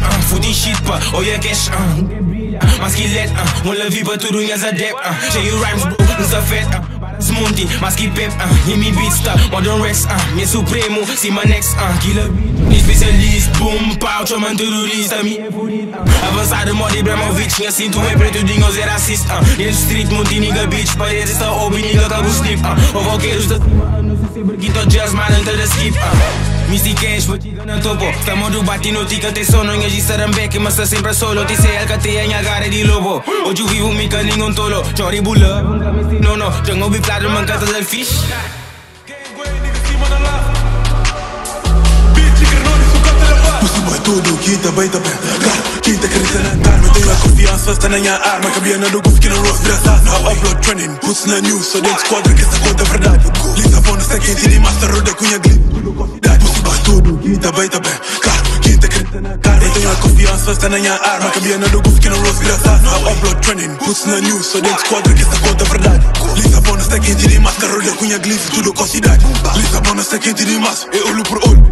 Footy shit pa, olha cash mas esqueleto, la vie pra tudo nhas adep cheio rhymes bro, nos afeta Smunti, mas que pep, e me beats tá Modern Rex, minha supremo, cima next, killer beat especialist, boom, pau, chamando terrorista Me é furido, avançado, modo Ibrahimovic Minha cinto é preto, dingo, zero assist Dentro street, monte, nigga, bitch Paredes está open, nigga, cabo slip O vaqueiros da cima, não se sempre quito jazz, man, antes da skip Mystic Cash, fatiga na topo Estamos do batino, tica, te sono Nha de sarambeque, mas tá sempre solo Te sei, alcateia, nha cara de lobo Hoje eu vivo, mica, ninguém tolo Chori bula, nunca me ensino, no Tengo biflado, mancata del fish Pussy tudo, quinta, baita bem Cara, quinta, acredita na karma Tenho a confiança, está na minha arma Cabiana do goof, que não rosto, graças Now upload trending, puts na news Só dentro esquadra, que essa conta é verdade Lisabona, está quente, de master, roda, cunha, glip Pussy tudo, quinta, baita bem Cara, quinta, acredita na karma Tenho a confiança, está na minha arma Cabiana do goof, que não rosto, graças Now upload trending, puts na news Só dentro esquadra, que essa conta é verdade Lisabona, está quente, de master, roda, cunha, glip Tudo com cidade Lisabona, está quente, de massa É olho por olho